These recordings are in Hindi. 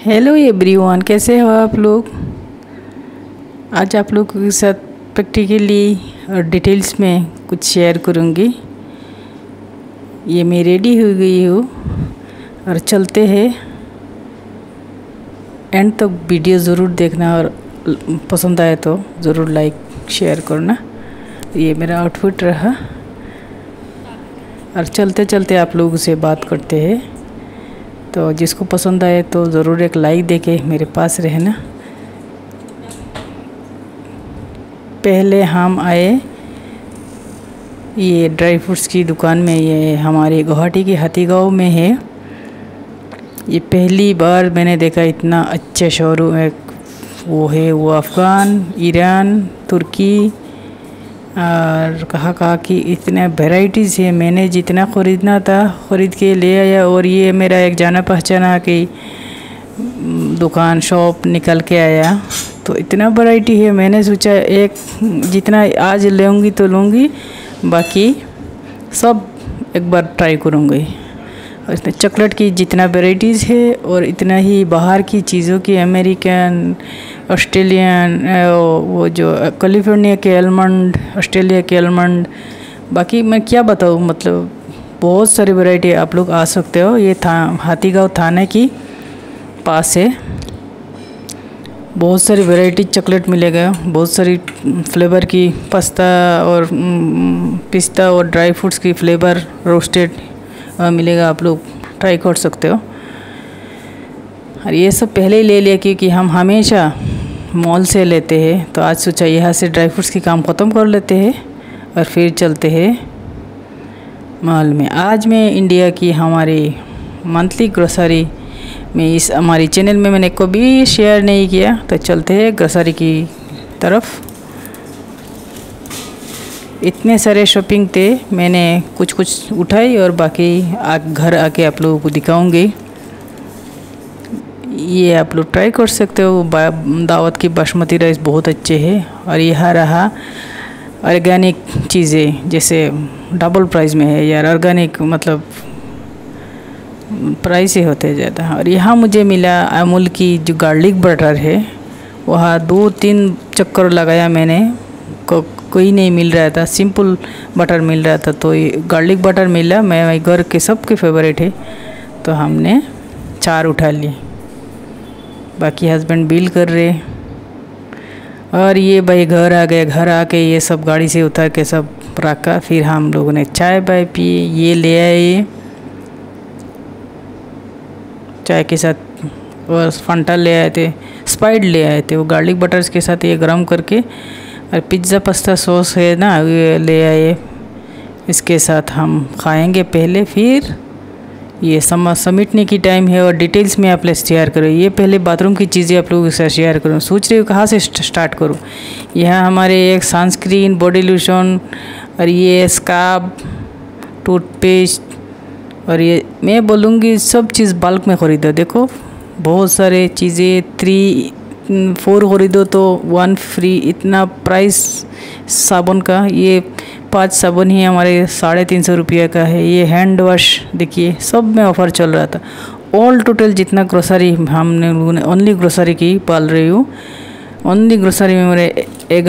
हेलो एवरीवन, कैसे हो आप लोग। आज आप लोगों के साथ प्रैक्टिकली और डिटेल्स में कुछ शेयर करूँगी। ये मैं रेडी हो गई हूँ और चलते हैं। एंड तक वीडियो ज़रूर देखना और पसंद आए तो ज़रूर लाइक शेयर करना। ये मेरा आउटफिट रहा और चलते चलते आप लोगों से बात करते हैं। तो जिसको पसंद आए तो ज़रूर एक लाइक देके मेरे पास रहना। पहले हम आए ये ड्राई फ्रूट्स की दुकान में। ये हमारे गुवाहाटी के हाथीगांव में है। ये पहली बार मैंने देखा इतना अच्छा शोरूम है। वो अफ़गान, ईरान, तुर्की और कहाँ की इतने वैराइटीज़ है। मैंने जितना ख़रीदना था ख़रीद के ले आया। और ये मेरा एक जाना पहचाना की दुकान शॉप निकल के आया। तो इतना वैराइटी है, मैंने सोचा एक जितना आज लूँगी तो लूँगी, बाकी सब एक बार ट्राई करूँगी। और इसमें चॉकलेट की जितना वैराइटीज़ है और इतना ही बाहर की चीज़ों की, अमेरिकन, ऑस्ट्रेलियन, वो जो कैलिफोर्निया के आलमंड, ऑस्ट्रेलिया के आलमंड, बाकी मैं क्या बताऊँ, मतलब बहुत सारी वैरायटी आप लोग आ सकते हो। ये हाथीगांव थाने की पास है। बहुत सारी वैरायटी चॉकलेट मिलेगा, बहुत सारी फ्लेवर की, पास्ता और पिस्ता और ड्राई फ्रूट्स की फ्लेवर रोस्टेड मिलेगा। आप लोग ट्राई कर सकते हो। और ये सब पहले ही ले लिया क्योंकि हम हमेशा मॉल से लेते हैं। तो आज सोचा यहाँ से ड्राई फ्रूट्स की काम ख़त्म कर लेते हैं और फिर चलते हैं मॉल में। आज मैं इंडिया की हमारी मंथली ग्रोसरी में इस हमारी चैनल में मैंने कभी शेयर नहीं किया। तो चलते हैं ग्रोसरी की तरफ। इतने सारे शॉपिंग थे, मैंने कुछ उठाई और बाकी घर आके आप लोगों को दिखाऊंगी। ये आप लोग ट्राई कर सकते हो। दावत की बासमती राइस बहुत अच्छे है। और यह रहा ऑर्गेनिक चीज़ें, जैसे डबल प्राइस में है यार। ऑर्गेनिक मतलब प्राइस ही होते हैं ज़्यादा। और यहाँ मुझे मिला अमूल की जो गार्लिक बटर है। वहाँ 2-3 चक्कर लगाया मैंने, कोई नहीं मिल रहा था। सिंपल बटर मिल रहा था, तो ये गार्लिक बटर मिला। मैं घर के सबके फेवरेट है, तो हमने 4 उठा लिए। बाकी हस्बैंड बिल कर रहे। और ये भाई घर आ गए। घर आके ये सब गाड़ी से उतार के सब रखा। फिर हम लोगों ने चाय बाय पिए। ये ले आए चाय के साथ, और फंटा ले आए थे, स्प्राइट ले आए थे। वो गार्लिक बटर्स के साथ ये गरम करके, और पिज़्ज़ा पास्ता सॉस है ना, ये ले आए। इसके साथ हम खाएंगे पहले, फिर ये समेटने की टाइम है। और डिटेल्स में आप लोग शेयर करो। ये पहले बाथरूम की चीज़ें आप लोगों के साथ शेयर करूँ। सोच रही हूँ कहाँ से स्टार्ट करूँ। यहाँ हमारे एक सनस्क्रीन, बॉडी लोशन, और ये स्क्रब, टूथपेस्ट, और ये मैं बोलूँगी सब चीज़ बल्क में ख़रीदो। देखो बहुत सारे चीज़ें 3-4 ख़रीदो तो 1 फ्री, इतना प्राइस साबुन का। ये 5 साबुन ही हमारे 350 रुपये का है। ये हैंड वॉश देखिए, सब में ऑफ़र चल रहा था। ऑल टोटल जितना ग्रोसरी हमने लोगों ने ओनली ग्रोसरी की पाल रही हूँ। ओनली ग्रोसरी में मेरे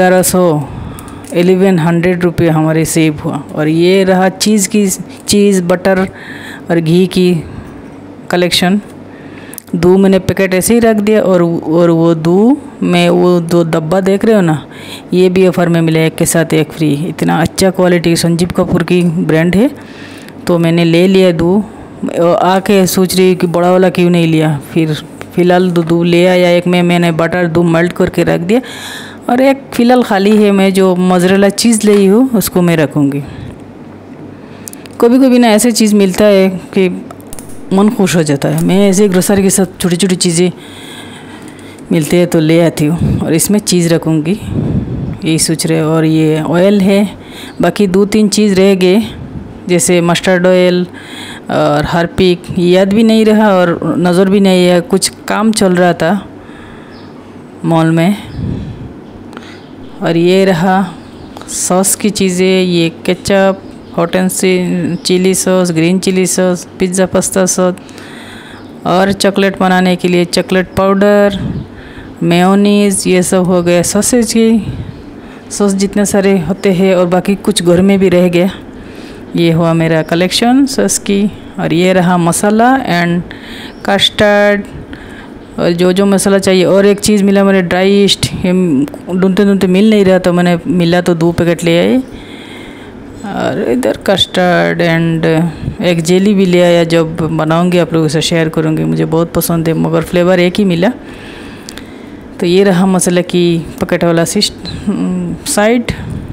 1100 रुपये हमारे सेव हुआ। और ये रहा चीज़, बटर और घी की कलेक्शन। दूध मैंने पैकेट ऐसे ही रख दिया। और वो दूध में वो 2 डब्बा देख रहे हो ना, ये भी ऑफ़र में मिला, एक के साथ एक फ्री। इतना अच्छा क्वालिटी, संजीव कपूर की ब्रांड है। तो मैंने ले लिया दूध। आके सोच रही कि बड़ा वाला क्यों नहीं लिया। फिर फ़िलहाल दूध ले आया। एक में मैंने बटर दूध मेल्ट करके रख दिया, और एक फ़िलहाल खाली है। मैं जो मोज़रेला चीज़ ली हूँ उसको मैं रखूँगी। कभी कभी ना ऐसे चीज़ मिलता है कि मन खुश हो जाता है। मैं ऐसे ग्रोसरी के साथ छोटी छोटी चीज़ें मिलती है तो ले आती हूँ। और इसमें चीज़ रखूँगी, यही सोच रहे। और ये ऑयल है। बाकी 2-3 चीज़ रह गए, जैसे मस्टर्ड ऑयल और हार्पिक। याद भी नहीं रहा और नज़र भी नहीं है, कुछ काम चल रहा था मॉल में। और ये रहा सॉस की चीज़ें। ये ketchup, hot and chilli sauce, green chilli sauce, pizza pasta sauce, और चॉकलेट बनाने के लिए चॉकलेट पाउडर, मेयोनीज़, ये सब हो गया सॉसेज की सॉस जितने सारे होते हैं, और बाकी कुछ घर में भी रह गया। ये हुआ मेरा कलेक्शन सॉस की। और ये रहा मसाला एंड कस्टर्ड और जो मसाला चाहिए। और एक चीज़ मिला मेरे ड्राई ईस्ट, ढूंढते ढूंढते मिल नहीं रहा, तो मैंने मिला तो 2 पैकेट ले आए। और इधर कस्टर्ड एंड एक जेली भी ले आया, जब बनाऊंगी आप लोगों से शेयर करूंगी, मुझे बहुत पसंद है, मगर फ्लेवर एक ही मिला। तो ये रहा मसाला की पैकेट वाला साइड।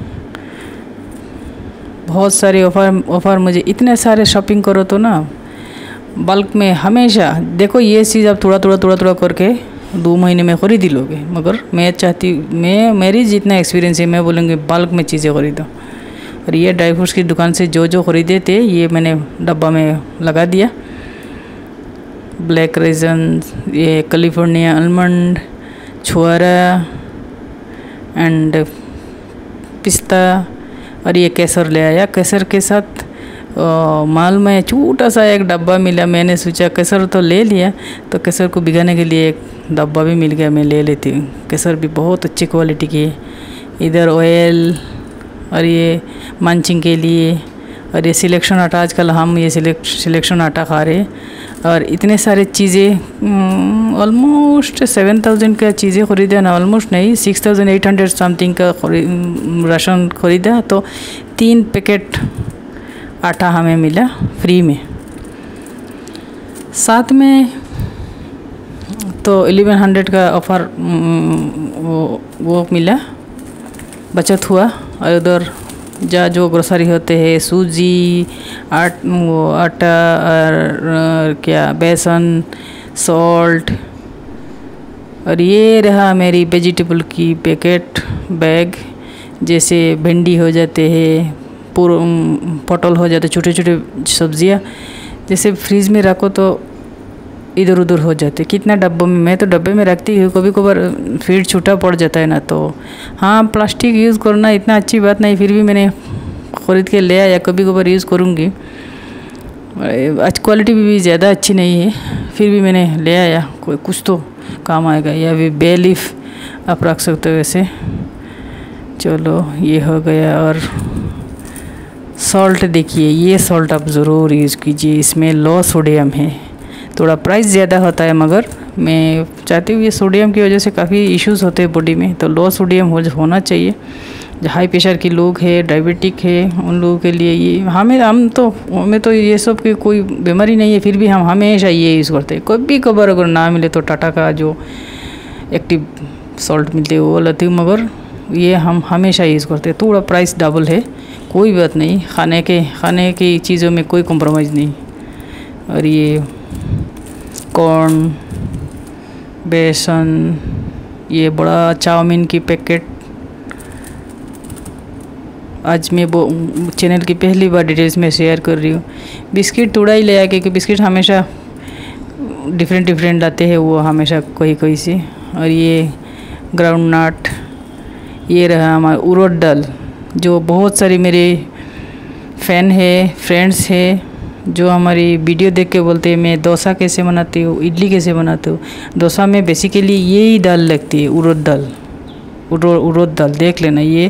बहुत सारे ऑफ़र मुझे, इतने सारे शॉपिंग करो तो ना बल्क में हमेशा देखो, ये चीज़ आप थोड़ा करके 2 महीने में खरीद ही लोगे, मगर मेरी जितना एक्सपीरियंस है मैं बोलूँगी बल्क में चीज़ें खरीदो। और ये ड्राई फ्रूट्स की दुकान से जो ख़रीदे थे ये मैंने डब्बा में लगा दिया। ब्लैक रेजन, ये कैलिफोर्निया आलमंड, छुआरा एंड पिस्ता, और ये केसर ले आया। केसर के साथ माल में छोटा सा एक डब्बा मिला, मैंने सोचा केसर तो ले लिया, तो केसर को भिगाने के लिए एक डब्बा भी मिल गया, मैं ले लेती हूँ। केसर भी बहुत अच्छी क्वालिटी की है। इधर ऑयल और ये मंचिंग के लिए, और ये सिलेक्शन आटा, आजकल हम ये सिलेक्शन आटा खा रहे हैं। और इतने सारे चीज़ें ऑलमोस्ट 7000 का चीज़ें ख़रीदा ना, ऑलमोस्ट नहीं 6800 समथिंग का राशन ख़रीदा। तो 3 पैकेट आटा हमें मिला फ्री में। साथ में तो 1100 का ऑफ़र वो मिला, बचत हुआ। और उधर जो ग्रोसरी होते हैं, सूजी, आटा और क्या बेसन, सॉल्ट, और ये रहा मेरी वेजिटेबल की पैकेट बैग। जैसे भिंडी हो जाते हैं, पटल हो जाते, छोटे छोटे सब्जियां, जैसे फ्रीज में रखो तो इधर उधर हो जाते। कितना डब्बों में, मैं तो डब्बे में रखती हूँ, कभी कभार फीड छूटा पड़ जाता है ना, तो हाँ प्लास्टिक यूज़ करना इतना अच्छी बात नहीं, फिर भी मैंने ख़रीद के ले आया, कभी कभार यूज़ करूँगी। आज क्वालिटी भी ज़्यादा अच्छी नहीं है, फिर भी मैंने ले आया, कोई कुछ तो काम आएगा। या भी बे लीफ आप रख सकते हो वैसे। चलो ये हो गया। और सॉल्ट देखिए, ये सॉल्ट आप ज़रूर यूज़ कीजिए, इसमें लो सोडियम है। थोड़ा प्राइस ज़्यादा होता है, मगर मैं चाहती हूँ ये सोडियम की वजह से काफ़ी इश्यूज़ होते हैं बॉडी में, तो लो सोडियम होना चाहिए। जो हाई प्रेशर के लोग हैं, डायबिटिक है, उन लोगों के लिए ये हमें तो ये सब की कोई बीमारी नहीं है, फिर भी हम हमेशा ये यूज़ करते हैं। कभी कभार अगर ना मिले तो टाटा का जो एक्टिव सॉल्ट मिलते हैं वो लेती हूँ, मगर ये हम हमेशा यूज़ करते हैं। थोड़ा प्राइस डबल है, कोई बात नहीं, खाने की चीज़ों में कोई कॉम्प्रोमाइज़ नहीं। और ये कॉर्न, बेसन, ये बड़ा चाउमीन की पैकेट। आज मैं वो चैनल की पहली बार डिटेल्स में शेयर कर रही हूँ। बिस्किट थोड़ा ही ले आया, क्योंकि बिस्किट हमेशा डिफरेंट लाते हैं, वो हमेशा कोई सी। और ये ग्राउंड नट, ये रहा हमारा उड़द दाल, जो बहुत सारे मेरे फ़ैन है, फ्रेंड्स है, जो हमारी वीडियो देख के बोलते हैं मैं डोसा कैसे बनाती हूँ, इडली कैसे बनाती हूँ। डोसा में बेसिकली यही दाल लगती है, उड़द दाल देख लेना, ये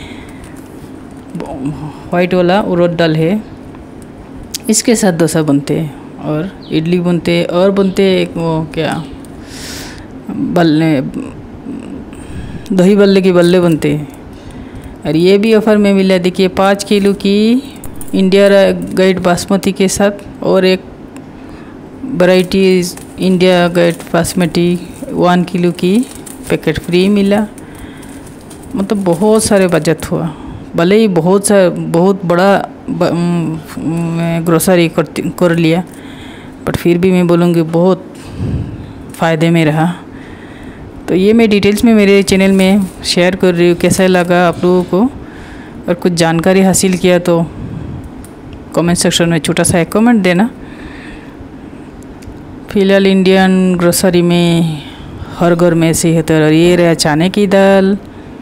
वाइट वाला उड़द दाल है, इसके साथ डोसा बनते हैं और इडली बनते हैं, और बनते वो क्या बल्ले, दही बल्ले की बल्ले बनते हैं। और ये भी ऑफ़र में मिला, देखिए 5 किलो की इंडिया गेट बासमती के साथ, और एक variety India Gate basmati 1 kilo की पैकेट फ्री मिला। मतलब बहुत सारे बचत हुआ, भले ही बहुत बड़ा ग्रोसरी कर लिया, बट फिर भी मैं बोलूँगी बहुत फ़ायदे में रहा। तो ये मैं डिटेल्स में मेरे चैनल में शेयर कर रही हूँ, कैसा लगा आप लोगों को, और कुछ जानकारी हासिल किया तो कमेंट सेक्शन में छोटा सा एक कमेंट देना। फ़िलहाल इंडियन ग्रोसरी में हर घर में से है। तो ये रहा चने की दाल,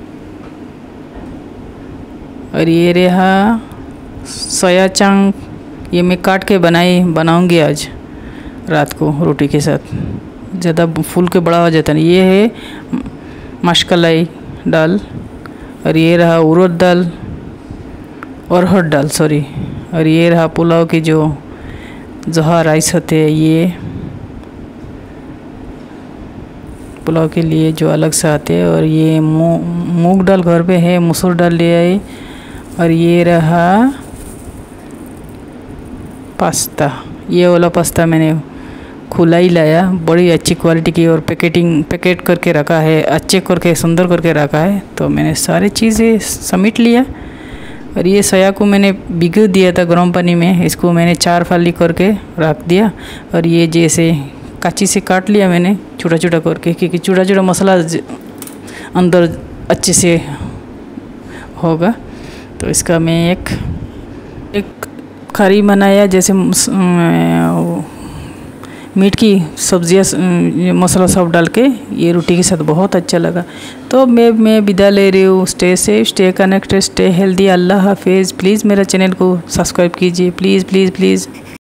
और ये रहा सोया चंक, ये मैं काट के बनाऊंगी आज। रात को रोटी के साथ, ज़्यादा फूल के बड़ा हो जाता नहीं। ये है मशकलाई दाल, और ये रहा उड़द दाल, अरहर दाल सॉरी, और ये रहा पुलाव की जो जहा राइस होते हैं, ये पुलाव के लिए जो अलग से आते हैं। और ये मूंग दाल घर पे है, मसूर दाल ले आए। और ये रहा पास्ता, ये वाला पास्ता मैंने खुला ही लाया, बड़ी अच्छी क्वालिटी की, और पैकेट करके रखा है, अच्छे करके सुंदर करके रखा है। तो मैंने सारी चीज़ें समेट लिया। और ये सोया को मैंने भिगो दिया था गर्म पानी में, इसको मैंने 4 फाली करके रख दिया। और ये जैसे काची से काट लिया मैंने छोटा छोटा करके, क्योंकि छोटा छोटा मसाला अंदर अच्छे से होगा। तो इसका मैं एक करी बनाया, जैसे मीट की सब्जियाँ मसाला सब डाल के, ये रोटी के साथ बहुत अच्छा लगा। तो मैं विदा ले रही हूँ। Stay safe, stay connected, stay healthy. अल्लाह हाफिज़। प्लीज़ मेरा चैनल को सब्सक्राइब कीजिए, प्लीज़ प्लीज़ प्लीज़।